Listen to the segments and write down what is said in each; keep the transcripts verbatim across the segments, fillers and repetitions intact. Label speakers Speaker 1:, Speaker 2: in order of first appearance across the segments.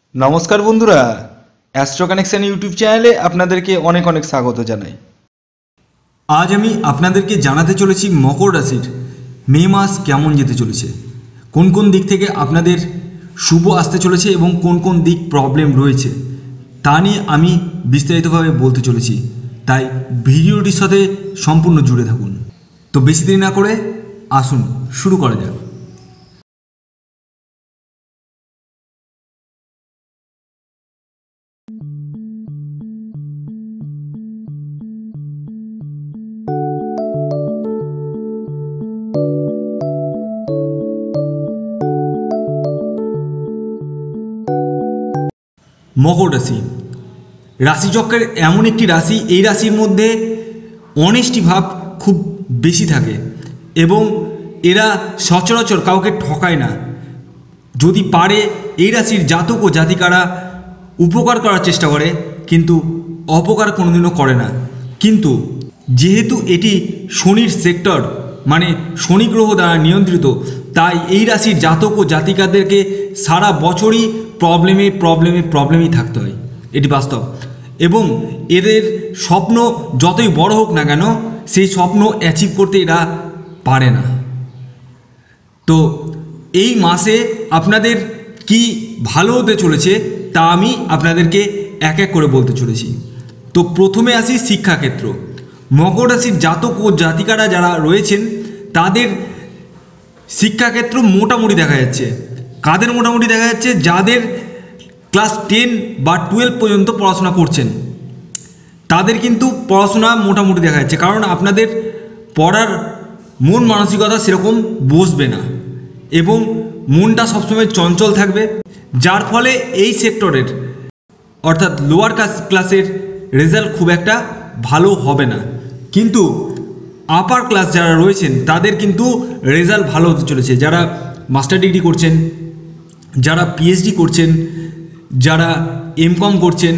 Speaker 1: नमस्कार बंधुरा Astro Connection YouTube चैनले आपनादेरके अनेक अनेक स्वागत जानाई।
Speaker 2: आज आमी आपनादेरके जानाते चलेछि मकर राशिर मे मास केमन जेते चलेছে, कोन कोन दिक थेके आपनादेर शुभ आसते चलेছে এবং কোন কোন দিক প্রবলেম রয়েছে তা নিয়ে আমি বিস্তারিতভাবে বলতে চলেছি। তাই ভিডিওটির সাথে সম্পূর্ণ জুড়ে থাকুন। তো বেশি দেরি না করে আসুন শুরু করা যাক। मकर राशि राशिचक्रेर एमन एक राशि, এই রাশির মধ্যে অনেস্টি ভাব খুব বেশি থাকে এবং এরা সচরাচর কাউকে ঠকায় না। যদি পারে এই রাশির জাতক ও জাতিকারা উপকার করার চেষ্টা করে, কিন্তু অপকার কোনোদিনও করে না। কিন্তু যেহেতু এটি শনির সেক্টর মানে শনি গ্রহ দ্বারা নিয়ন্ত্রিত, তাই এই রাশির জাতক ও জাতিকাদেরকে সারা বছরই প্রবলেমে প্রবলেমে প্রবলেমই থাকতে হয়, এটি বাস্তব। এবং এদের স্বপ্ন যতই বড় হোক না কেন, সেই স্বপ্ন অ্যাচিভ করতে এরা পারে না। তো এই মাসে আপনাদের কি ভালো হতে চলেছে তা আমি আপনাদেরকে এক এক করে বলতে চলেছি। তো প্রথমে আসি শিক্ষাক্ষেত্র। মকর রাশির জাতক ও জাতিকারা যারা রয়েছেন তাদের শিক্ষাক্ষেত্র মোটামুটি দেখা যাচ্ছে। কাদের মোটামুটি দেখা যাচ্ছে? যাদের ক্লাস টেন বা টুয়েলভ পর্যন্ত পড়াশোনা করছেন তাদের কিন্তু পড়াশোনা মোটামুটি দেখা যাচ্ছে, কারণ আপনাদের পড়ার মন মানসিকতা সেরকম বসবে না এবং মনটা সবসময় চঞ্চল থাকবে, যার ফলে এই সেক্টরের অর্থাৎ লোয়ার ক্লাসের রেজাল্ট খুব একটা ভালো হবে না। কিন্তু আপার ক্লাস যারা রয়েছেন তাদের কিন্তু রেজাল্ট ভালো হতে চলেছে। যারা মাস্টার ডিগ্রি করছেন, যারা পিএইচডি করছেন, যারা এমকম করছেন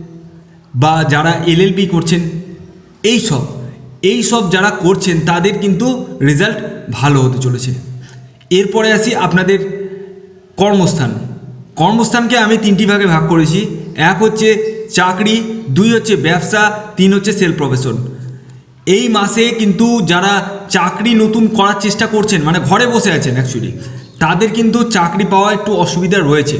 Speaker 2: বা যারা এলএলবি করছেন, এই সব এই সব যারা করছেন তাদের কিন্তু রেজাল্ট ভালো হতে চলেছে। এরপরে আসি আপনাদের কর্মস্থান। কর্মস্থানকে আমি তিনটি ভাগে ভাগ করেছি। এক হচ্ছে চাকরি, দুই হচ্ছে ব্যবসা, তিন হচ্ছে সেলফ প্রফেশন। এই মাসে কিন্তু যারা চাকরি নতুন করার চেষ্টা করছেন, মানে ঘরে বসে আছেন অ্যাকচুয়ালি, তাদের কিন্তু চাকরি পাওয়া একটু অসুবিধা রয়েছে।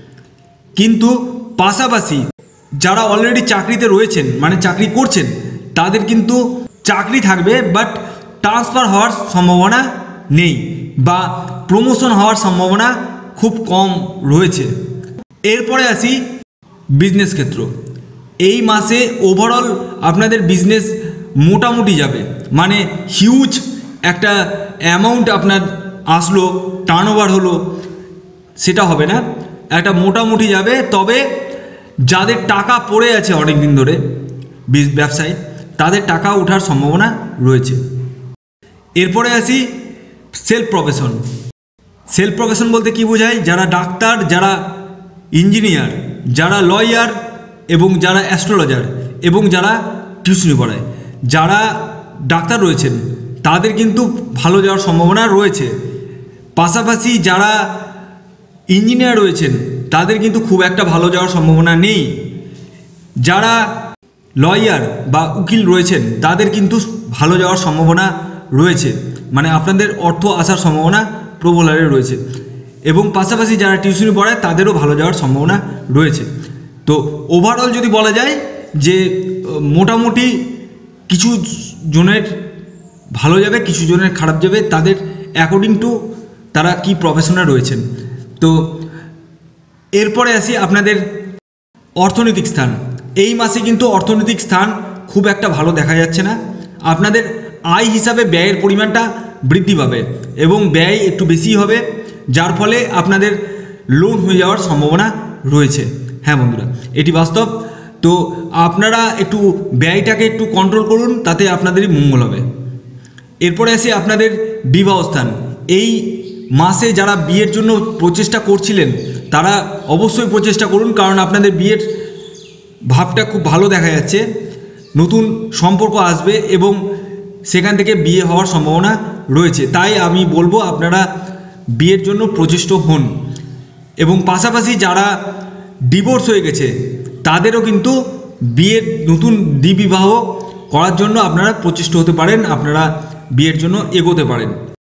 Speaker 2: কিন্তু পাশাপাশি যারা অলরেডি চাকরিতে রয়েছেন মানে চাকরি করছেন তাদের কিন্তু চাকরি থাকবে, বাট ট্রান্সফার হওয়ার সম্ভাবনা নেই বা প্রমোশন হওয়ার সম্ভাবনা খুব কম রয়েছে। এরপরে আসি বিজনেস ক্ষেত্র। এই মাসে ওভারঅল আপনাদের বিজনেস মোটামুটি যাবে, মানে হিউজ একটা অ্যামাউন্ট আপনার আসলো, টার্নওভার হলো, সেটা হবে না, একটা মোটামুটি যাবে। তবে যাদের টাকা পড়ে আছে অনেক দিন ধরে ব্যবসায়, তাদের টাকা ওঠার সম্ভাবনা রয়েছে। এরপরে আসি সেলফ প্রফেশন। সেলফ প্রফেশন বলতে কি বোঝায়? যারা ডাক্তার, যারা ইঞ্জিনিয়ার, যারা লয়ার এবং যারা অ্যাস্ট্রোলজার এবং যারা টিউশনি পড়ায়, যারা ডাক্তার রয়েছেন তাদের কিন্তু ভালো যাওয়ার সম্ভাবনা রয়েছে। পাশাপাশি যারা ইঞ্জিনিয়ার রয়েছেন তাদের কিন্তু খুব একটা ভালো যাওয়ার সম্ভাবনা নেই। যারা লয়ার বা উকিল রয়েছেন তাদের কিন্তু ভালো যাওয়ার সম্ভাবনা রয়েছে, মানে আপনাদের অর্থ আসার সম্ভাবনা প্রবল হারে রয়েছে। এবং পাশাপাশি যারা টিউশনি পড়ায় তাদেরও ভালো যাওয়ার সম্ভাবনা রয়েছে। তো ওভারঅল যদি বলা যায় যে মোটামুটি কিছু জনের ভালো যাবে, কিছু জনের খারাপ যাবে, তাদের অ্যাকর্ডিং টু তারা কি প্রফেশনে রয়েছেন। তো এরপরে আসি আপনাদের অর্থনৈতিক স্থান। এই মাসে কিন্তু অর্থনৈতিক স্থান খুব একটা ভালো দেখা যাচ্ছে না। আপনাদের আয় হিসাবে ব্যয়ের পরিমাণটা বৃদ্ধি পাবে এবং ব্যয় একটু বেশি হবে, যার ফলে আপনাদের লোন হয়ে যাওয়ার সম্ভাবনা রয়েছে। হ্যাঁ বন্ধুরা, এটি বাস্তব। তো আপনারা একটু ব্যয়টাকে একটু কন্ট্রোল করুন, তাতে আপনাদেরই মঙ্গল হবে। এরপরে আসি আপনাদের বিবাহ স্থান। এই মাসে যারা বিয়ের জন্য প্রচেষ্টা করছিলেন তারা অবশ্যই প্রচেষ্টা করুন, কারণ আপনাদের বিয়ের ভাবটা খুব ভালো দেখা যাচ্ছে। নতুন সম্পর্ক আসবে এবং সেখান থেকে বিয়ে হওয়ার সম্ভাবনা রয়েছে। তাই আমি বলবো আপনারা বিয়ের জন্য প্রচেষ্ট হন। এবং পাশাপাশি যারা ডিভোর্স হয়ে গেছে তাদেরও কিন্তু বিয়ের নতুন দ্বিবিবাহ করার জন্য আপনারা প্রচেষ্ট হতে পারেন, আপনারা বিয়ের জন্য এগোতে পারেন।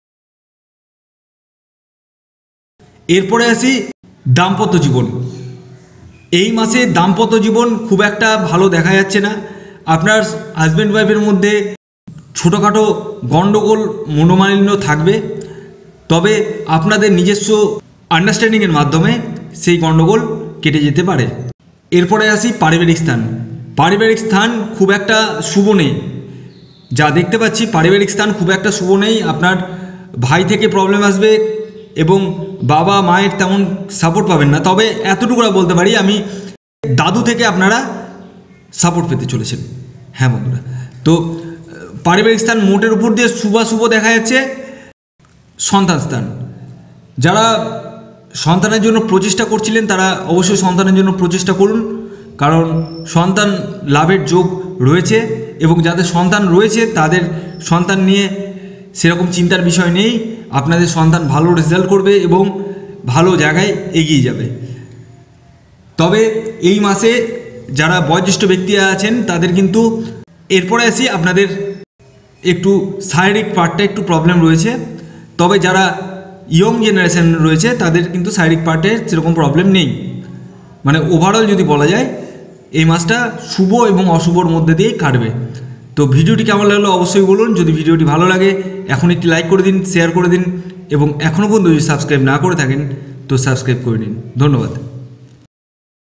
Speaker 2: এরপরে আসি দাম্পত্য জীবন। এই মাসে দাম্পত্য জীবন খুব একটা ভালো দেখা যাচ্ছে না। আপনার হাজব্যান্ড ওয়াইফের মধ্যে ছোটোখাটো গণ্ডগোল মনোমালিন্য থাকবে, তবে আপনাদের নিজস্ব আন্ডারস্ট্যান্ডিংয়ের মাধ্যমে সেই গণ্ডগোল কেটে যেতে পারে। এরপরে আসি পারিবারিক স্থান। পারিবারিক স্থান খুব একটা শুভ নেই, যা দেখতে পাচ্ছি পারিবারিক স্থান খুব একটা শুভ নেই। আপনার ভাই থেকে প্রবলেম আসবে এবং বাবা মায়ের তেমন সাপোর্ট পাবেন না। তবে এতটুকু বলতে পারি আমি, দাদু থেকে আপনারা সাপোর্ট পেতে চলেছেন। হ্যাঁ বন্ধুরা, তো পারিবারিক স্থান মোটের উপর দিয়ে শুভাশুভ দেখা যাচ্ছে। সন্তান স্থান, যারা সন্তানের জন্য প্রচেষ্টা করছিলেন তারা অবশ্যই সন্তানের জন্য প্রচেষ্টা করুন, কারণ সন্তান লাভের যোগ রয়েছে এবং যাদের সন্তান রয়েছে তাদের সন্তান নিয়ে সেরকম চিন্তার বিষয় নেই। আপনাদের সন্তান ভালো রেজাল্ট করবে এবং ভালো জায়গায় এগিয়ে যাবে। তবে এই মাসে যারা বয়োজ্যেষ্ঠ ব্যক্তি আছেন তাদের কিন্তু, এরপরে আসি আপনাদের একটু শারীরিক পার্টটা একটু প্রবলেম রয়েছে। তবে যারা ইয়ং জেনারেশন রয়েছে তাদের কিন্তু শারীরিক পার্টে সেরকম প্রবলেম নেই। মানে ওভারঅল যদি বলা যায় এই মাসটা শুভ এবং অশুভর মধ্যে দিয়েই কাটবে। তো ভিডিওটি কেমন লাগলো অবশ্যই বলুন। যদি ভিডিওটি ভালো লাগে এখন একটি লাইক করে দিন, শেয়ার করে দিন এবং এখনও পর্যন্ত যদি সাবস্ক্রাইব না করে থাকেন তো সাবস্ক্রাইব করে নিন। ধন্যবাদ।